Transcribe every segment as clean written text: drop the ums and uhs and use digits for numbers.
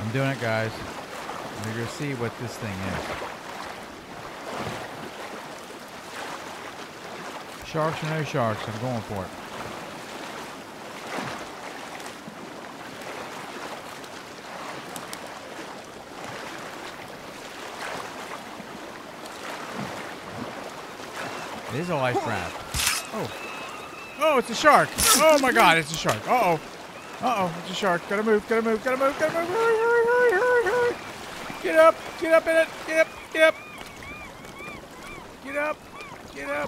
I'm doing it, guys. We're going to see what this thing is. Sharks or no sharks, I'm going for it. It is a life raft. Oh. Oh, it's a shark. Oh my god, it's a shark. Uh-oh. Uh-oh, it's a shark. Gotta move, gotta move, gotta move, gotta move. Hurry, hurry, hurry, hurry, hurry. Get up in it. Get up, get up. Get up, get up.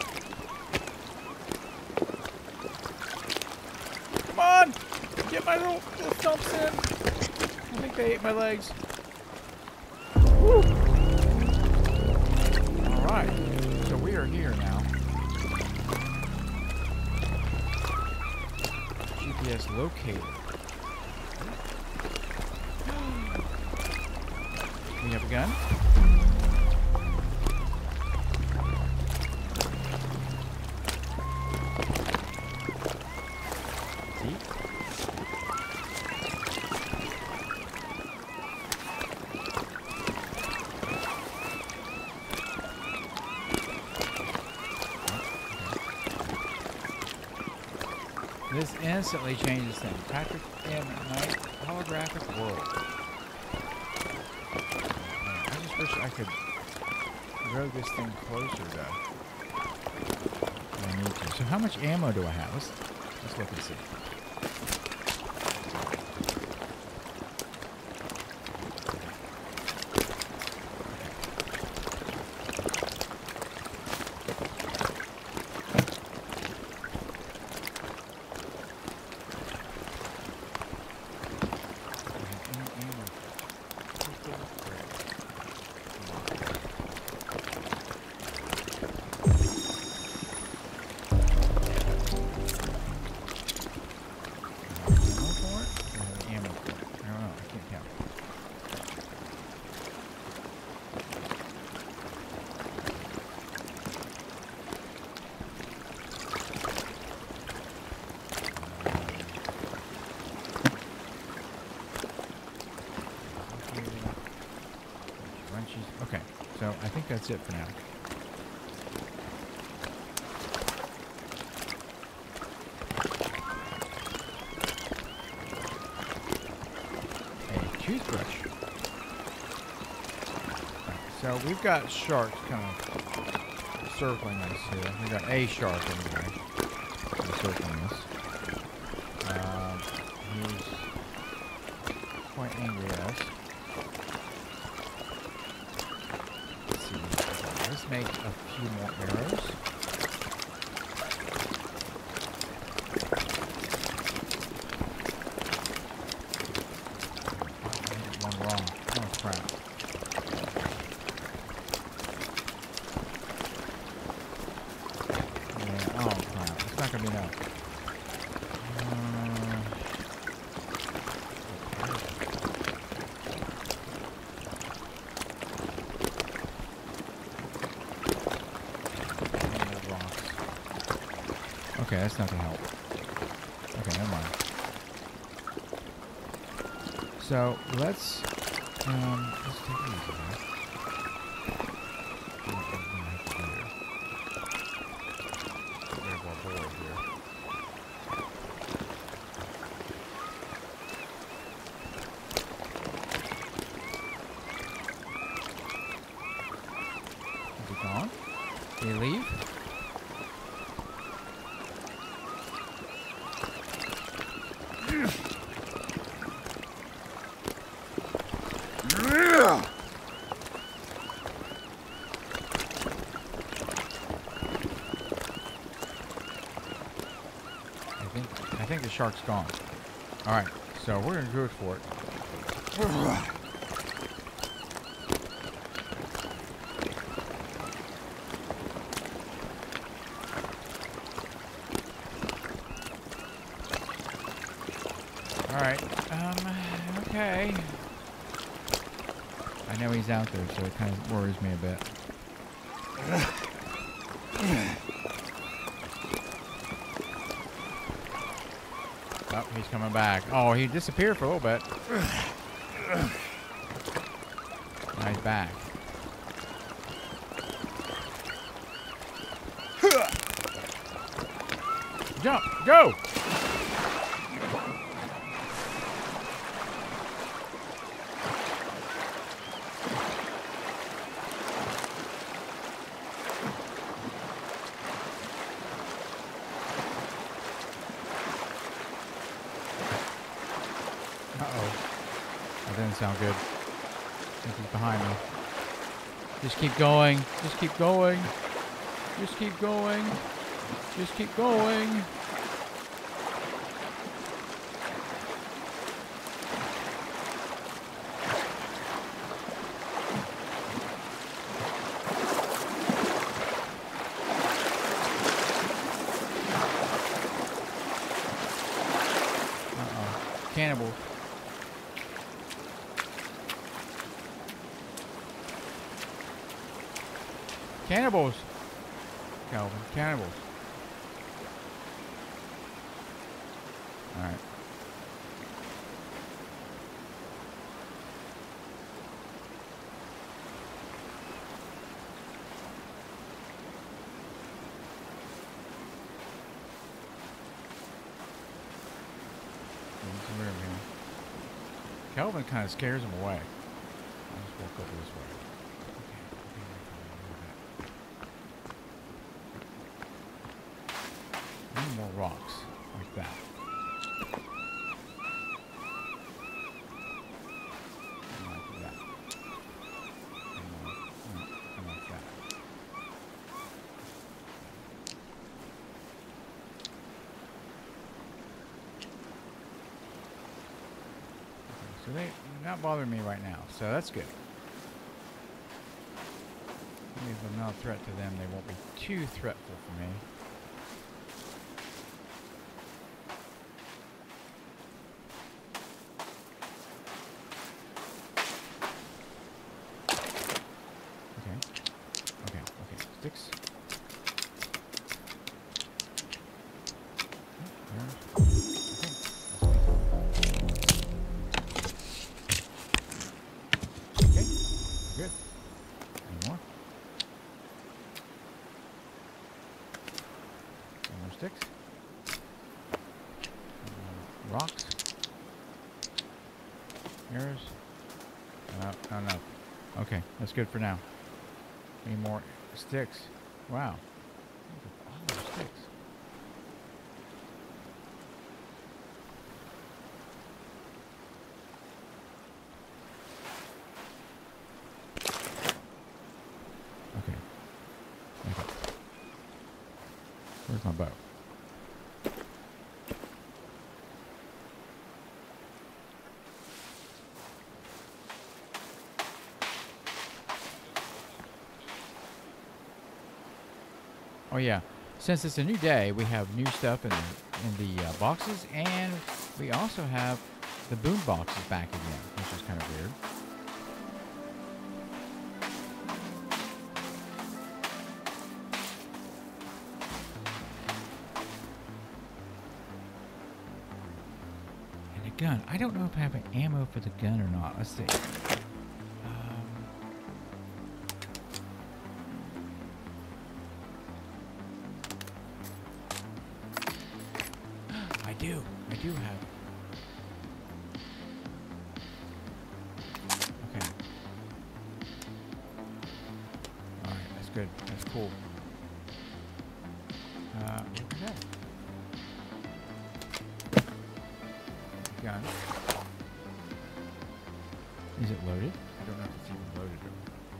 Come on. Get my little stumps in. I think they ate my legs. Woo. All right. So we are here now. GPS locator. We have a gun. See? This instantly changes things. Patrick Endnight holographic world. I just wish I could grow this thing closer though. I need to. So how much ammo do I have? Let's look and see. Okay, so I think that's it for now. A toothbrush. So we've got sharks kind of circling us here. We've got a shark anyway. Circling us. He's quite angry at us. Let's make a few more arrows. I did one wrong. Oh crap. Yeah, oh crap. It's not gonna be enough. Okay, that's not gonna help. Okay, never mind. So let's take it easy here. There's our board here. Is he gone? Did he leave? I think the shark's gone. Alright, so we're gonna go for it. Alright, okay. I know he's out there, so it kind of worries me a bit. Oh, he's coming back. Oh, he disappeared for a little bit. Now he's back. Jump! Go! That didn't sound good. I think he's behind me. Just keep going. Just keep going. Just keep going. Just keep going. Cannibals. Cannibals. Calvin, cannibals. All right. Some room here. Calvin kind of scares him away. I'll just walk over this way. More rocks like that. And like that. And like that. Okay, so they're not bothering me right now, so that's good. If I'm not a threat to them, they won't be too threatful for me. Sticks. Okay, good. Any more? Any more sticks? Rocks? Arrows? Not enough. Okay, that's good for now. Any more sticks? Wow. All those sticks. Okay. Where's my bow? Oh yeah, since it's a new day, we have new stuff in the boxes, and we also have the boom boxes back again, which is kind of weird. And a gun. I don't know if I have an ammo for the gun or not. Let's see. I do have it. Okay. Alright, that's good. That's cool. Okay. Gun. Is it loaded? I don't know if it's even loaded or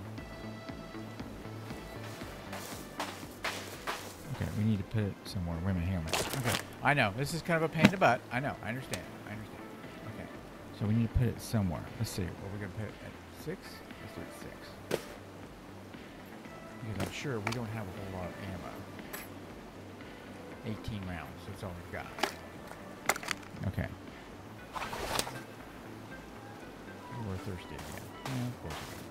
okay, we need to put it somewhere. Wait a minute, hang on a minute. Okay. I know, this is kind of a pain in the butt. I know, I understand. Okay. So we need to put it somewhere. Let's see. What are we going to put it at? 6? Let's do it 6. Because I'm sure we don't have a whole lot of ammo. 18 rounds. That's all we've got. Okay. We're thirsty again. Yeah, of course we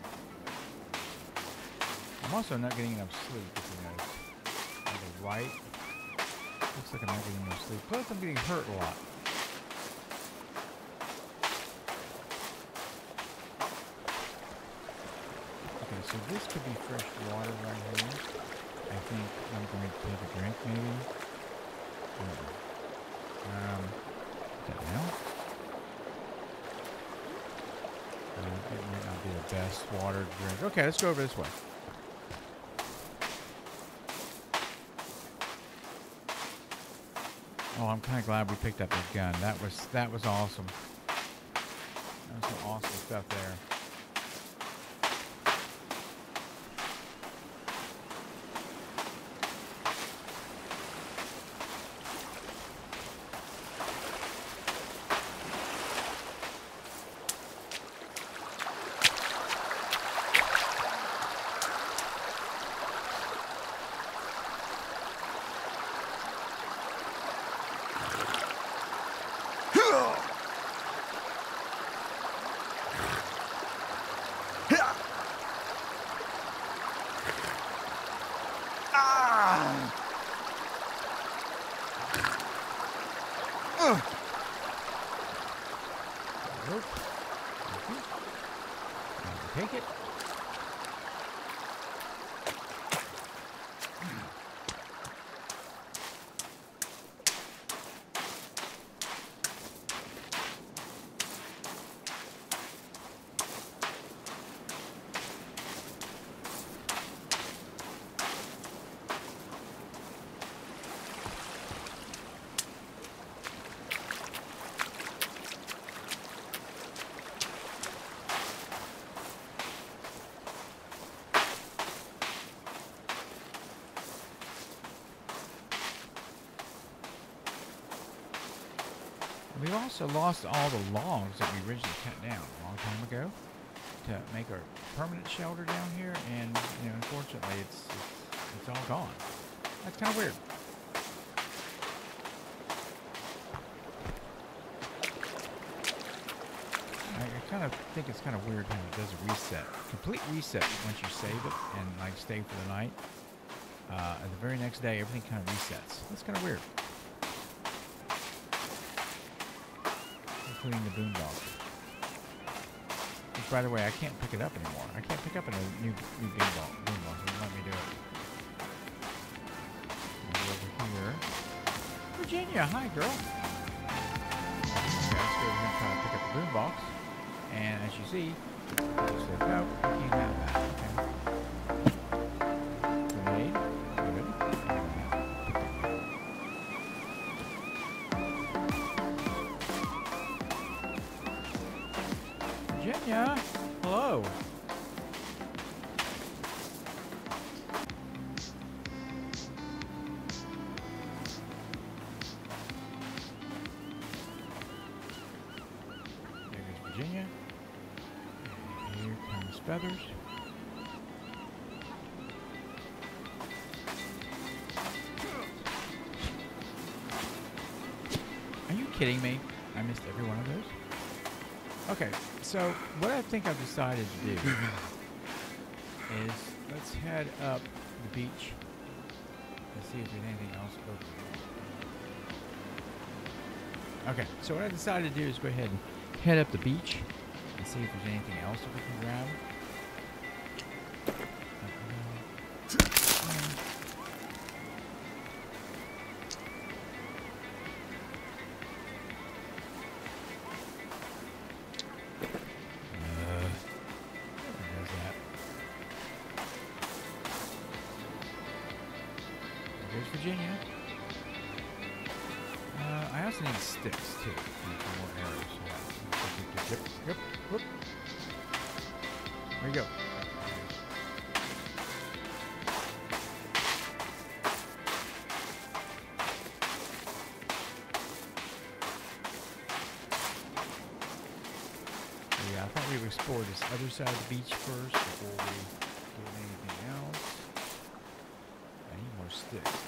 are. I'm also not getting enough sleep, if you notice. On the right. Looks like I'm not getting enough sleep. Plus, I'm getting hurt a lot. so this could be fresh water right here. I think I'm going to take a drink, maybe. What the hell? It might not be the best water to drink. Okay, let's go over this way. Oh, I'm kind of glad we picked up this gun. That was awesome. That was some awesome stuff there. Take it. We've also lost all the logs that we originally cut down a long time ago to make our permanent shelter down here, and you know, unfortunately, it's all gone. That's kind of weird. I kind of think it's kind of weird how it does a reset, complete reset once you save it and like stay for the night. And the very next day, everything kind of resets. That's kind of weird. Including the boombox. Which, by the way, I can't pick it up anymore. I can't pick up a new boombox. It won't let me do it. Over here. Virginia, hi, girl. Okay, let's go over here and try to pick up the boombox. And as you see, it says, no, you can't have that. Okay. Grenade. Good. Virginia, hello. There goes Virginia. And here comes Feathers. Are you kidding me? I missed every one of those. Okay, so what I think I've decided to do is let's head up the beach and see if there's anything else open. Okay, so what I decided to do is go ahead and head up the beach and see if there's anything else that we can grab. Virginia. I also need sticks too. For more arrows. Yeah. Yep. Whoop. There you go. Yeah, I thought we would explore this other side of the beach first before we do anything else. I need more sticks.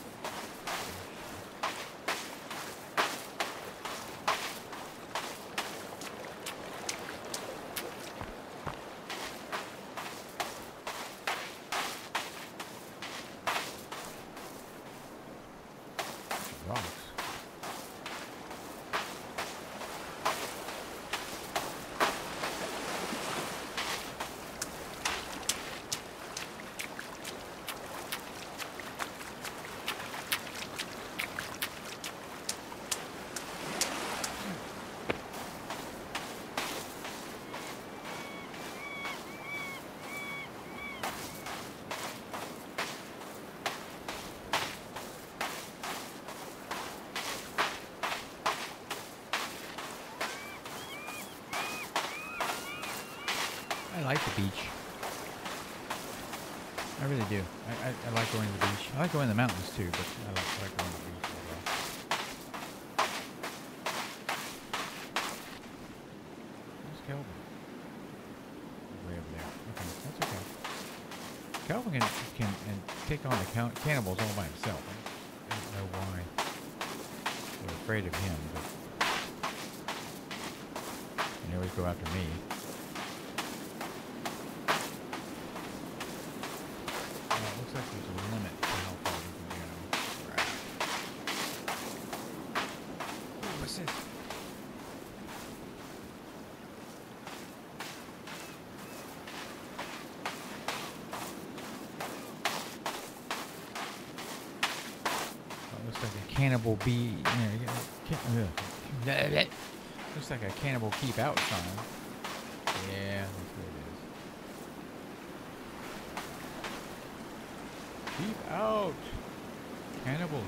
Rocks. I like the beach. I really do. I like going to the beach. I like going to the mountains too, but I like going to the beach as well. Where's Kelvin? Way over there. Okay, that's okay. Kelvin can take on the cannibals all by himself. I don't know why they're afraid of him, but they always go after me. Looks like there's a limit to how far we can go. Right. Ooh, what's this? Oh, looks like a cannibal bee. Looks like a cannibal keep out sign. Yeah, that's what it is. Keep out! Cannibals.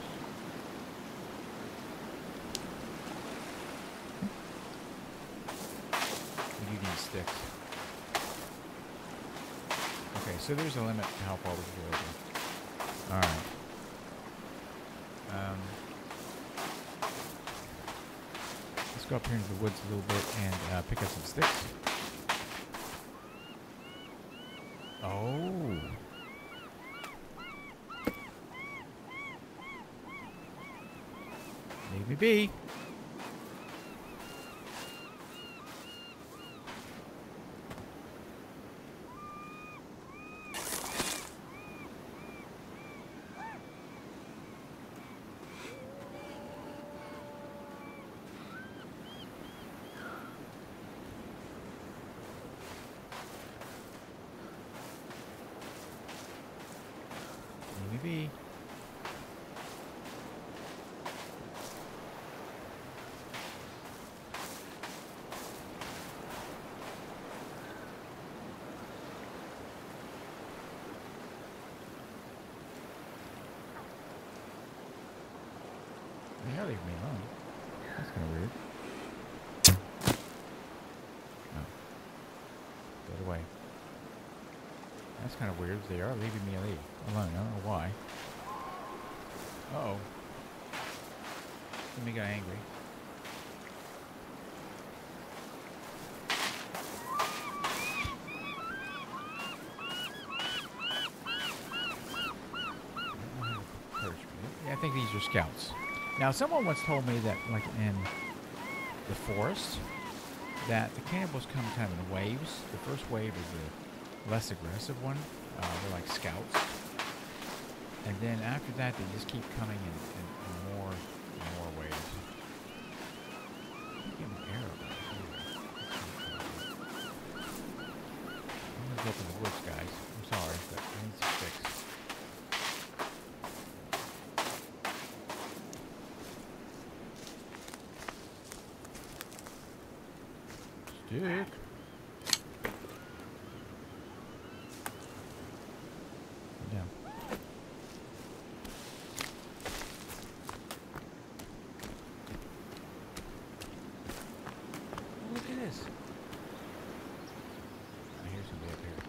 We need these sticks. Okay, so there's a limit to how far we can go over. Alright. Let's go up here into the woods a little bit and pick up some sticks. Oh! Leave me be. Leave me be. Yeah, leave me alone. That's kind of weird. No. Get away. That's kind of weird. They are leaving me alone. I don't know why. Uh-oh. Let me get angry. I think these are scouts. Now, someone once told me that, like in the forest, that the cannibals come kind of in waves. The first wave is the less aggressive one. They're like scouts. And then after that, they just keep coming in more and more waves. Get an arrow back here. I'm going to go up in the woods, guys. I'm sorry, but I need some sticks. Stick. Down. Oh, look at this. I hear somebody up here.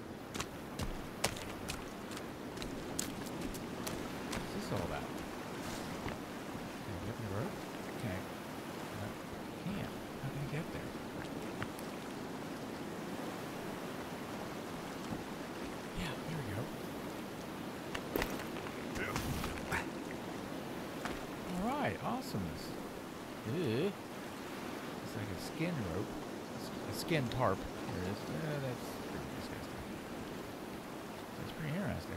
What's this all about? Can I get up in the road? Can I? I can't. How can I get up there? Awesomeness. Ew. It's like a skin rope. A skin tarp. There it is. That's pretty disgusting. That's pretty interesting.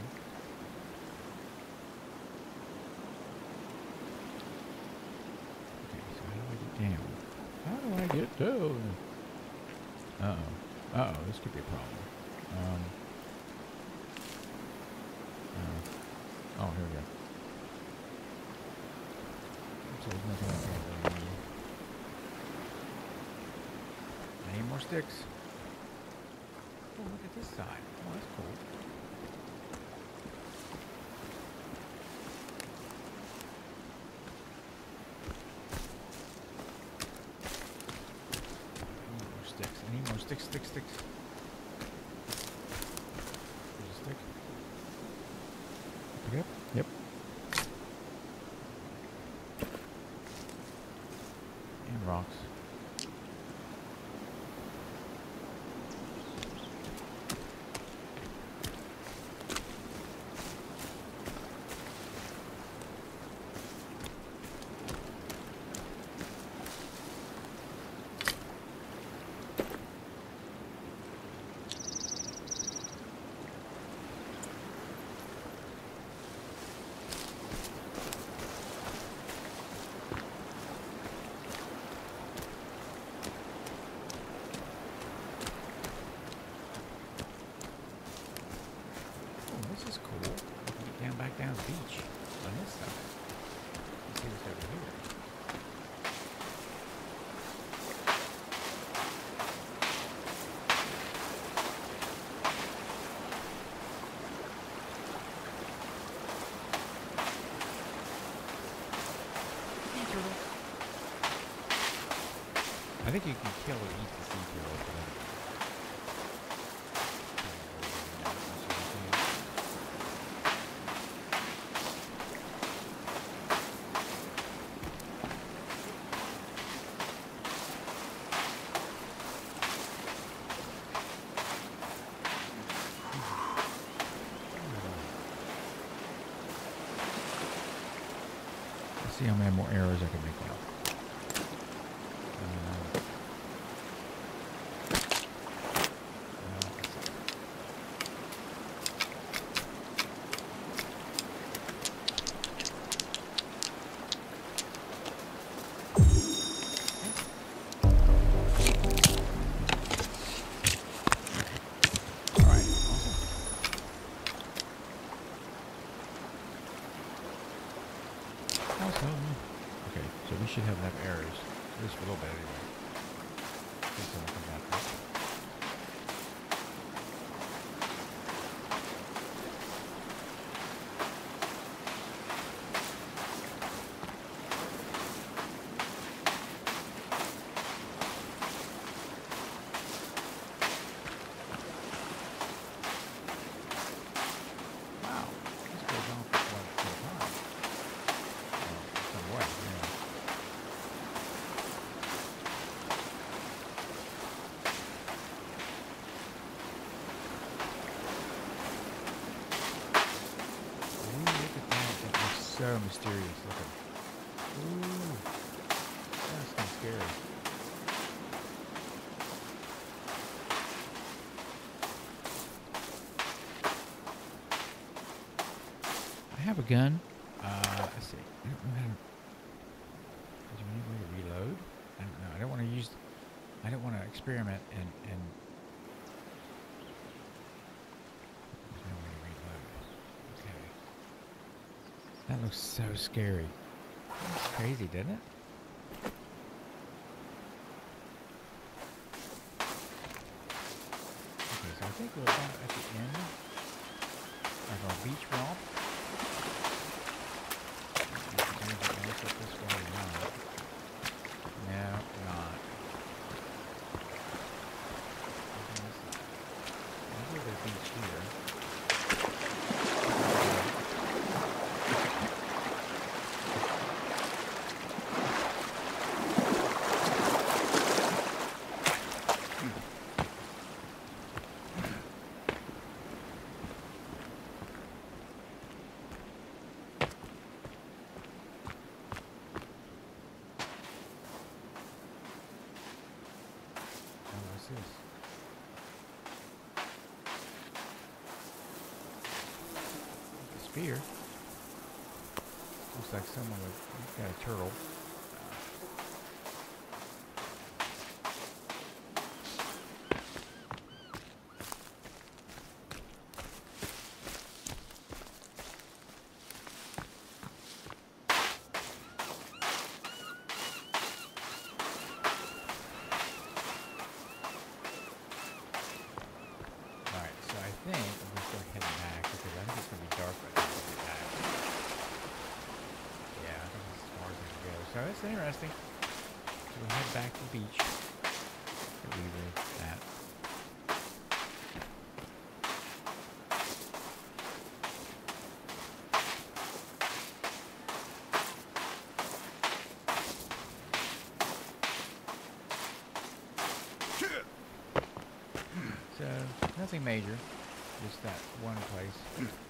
Okay, so how do I get down? How do I get down? Uh-oh. Uh-oh, this could be a problem. Oh, here we go. So there's nothing else there. I need more sticks. Oh, look at this side. Oh, that's cool. I need more sticks. I need more sticks. I think you can kill or eat the sea turtle. Let's see how many more arrows I can make out. Okay, so we should have enough arrows, at least for a little bit anyway. Wow, this goes on for quite some time. Some way, yeah. Ooh, look at that. That looks so mysterious looking. Ooh, that's kind of scary. I have a gun. Let's see. I don't know how to. Is there any way to reload? I don't know. I don't want to use. I don't want to experiment and. There's no way to reload. Okay. That looks so scary. That's crazy, doesn't it? Okay, so I think we're about at the end of our beach romp. This way or not. No, not. Maybe there's a beach here. This? A spear. Looks like someone got a turtle. I think I'm going to start heading back because I think it's going to be dark by the time we get back. Yeah, I think that's as far as I can go. So it's interesting. So we head back to the beach that we were at. So nothing major. Just that one place.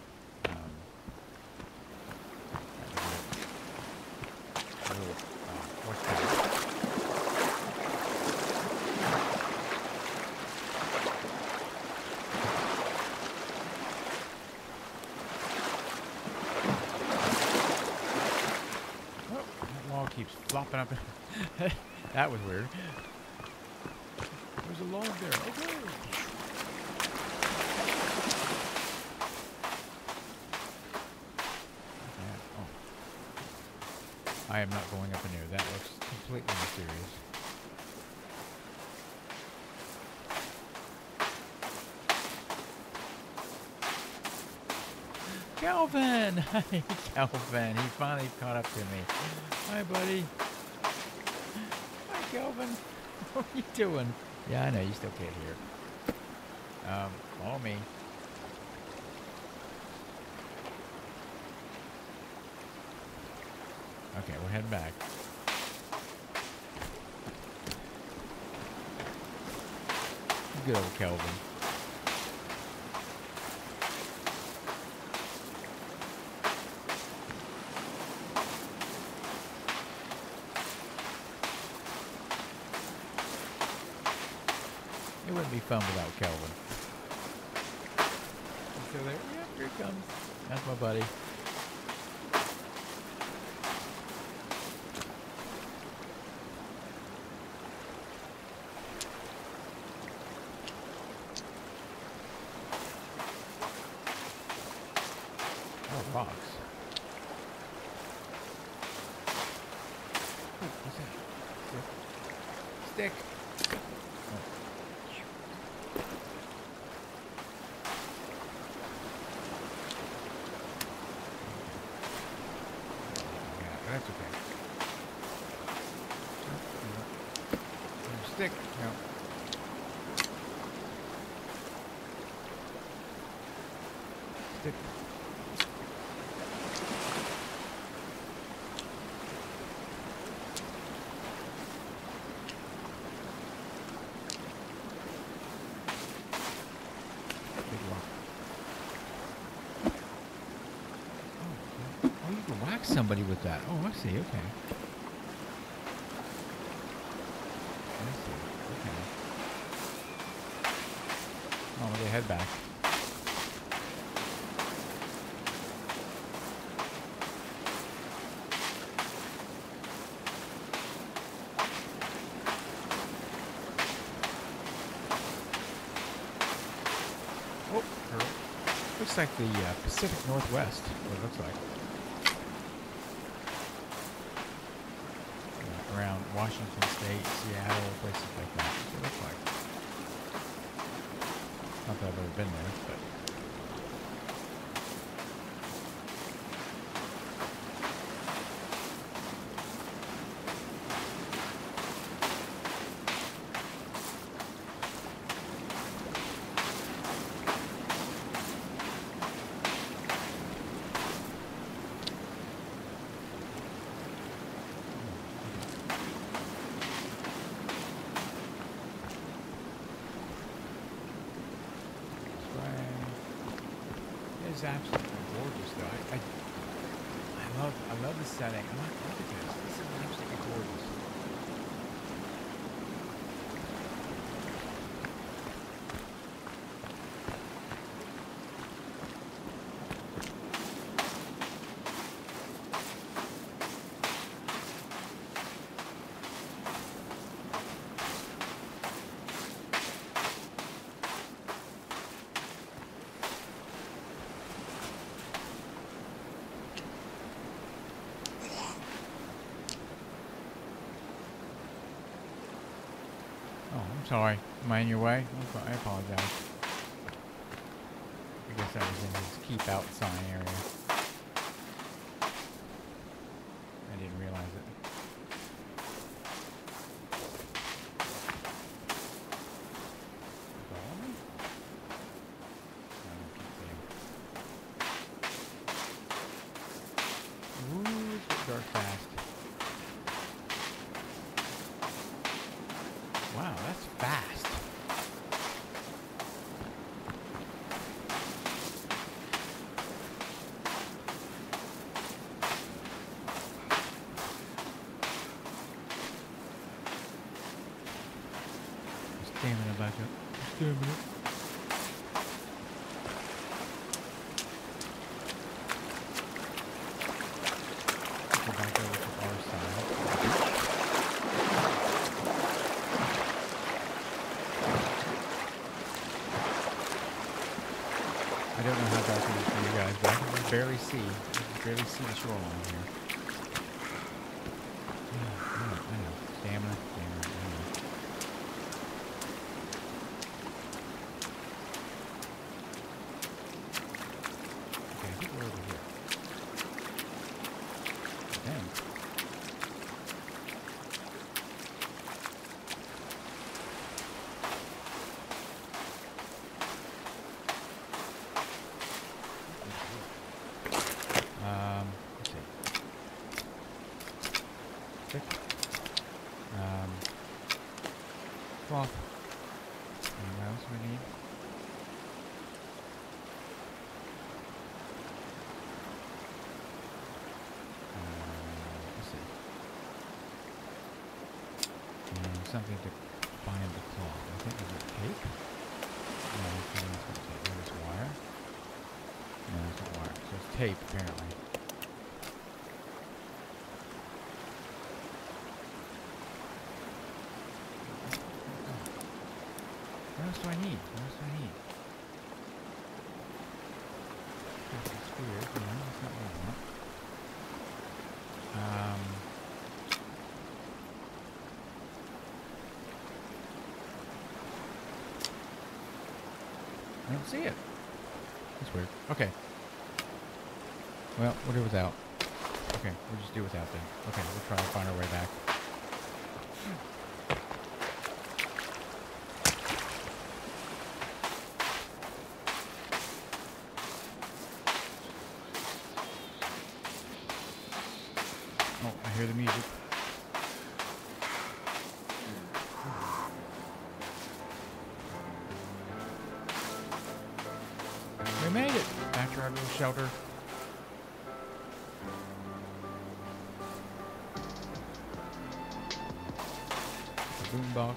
Oh, that log keeps flopping up. That was weird. There's a log there. Okay. I am not going up in here. That looks completely mysterious. Calvin! Hi, Calvin. He finally caught up to me. Hi, buddy. Hi, Calvin. What are you doing? Yeah, I know. You still can't hear. Follow me. Okay, we're heading back. Good old Kelvin. It wouldn't be fun without Kelvin. So there, yep, here he comes. That's my buddy. Oh, rocks. Oh, what's that? Stick. That's okay. Stick. No. Stick. Big rock. Oh, you can whack somebody with that. Oh, I see. Okay. I see. Okay. Oh, they head back. Oh, looks like the Pacific Northwest. What it looks like. Around Washington State, Seattle, places like that. That's what it looks like. Not that I've ever been there, but. It's absolutely gorgeous, though. I love the setting. Look at this. This is absolutely gorgeous. Oh, I'm sorry. Am I in your way? I apologize. I guess I was in his keep out sign area. I didn't realize it. Follow me? I don't keep seeing. Ooh, it's getting dark fast. Wow, that's fast. Stamina back up. Stamina. Go back over to our side. I don't know how dark it is for you guys, but I can barely see. I can barely see the shoreline here. I know. Stamina. I know. Okay, I think we're over here. Okay. something to bind the cloth. I think it's tape. No, it's not tape. What is wire? No, it's not wire. So it's tape, apparently. What else do I need? What else do I need? It's weird. No, that's not what I want. I don't see it. That's weird. Okay. Well, we'll do without. Okay, we'll just do without then. Okay, we'll try to find our way back. Oh, I hear the music. We made it! Back to our little shelter. The boombox.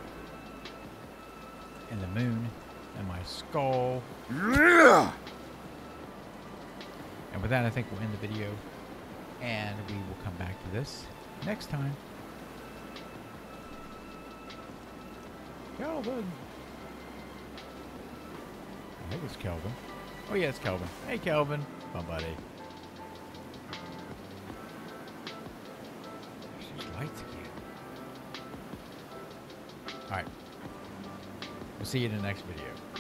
And the moon. And my skull. Yeah. And with that, I think we'll end the video. And we will come back to this next time. Kelvin! I think it's Kelvin. Oh yeah, it's Kelvin. Hey Kelvin. Bye buddy. There's these lights again. Alright. We'll see you in the next video.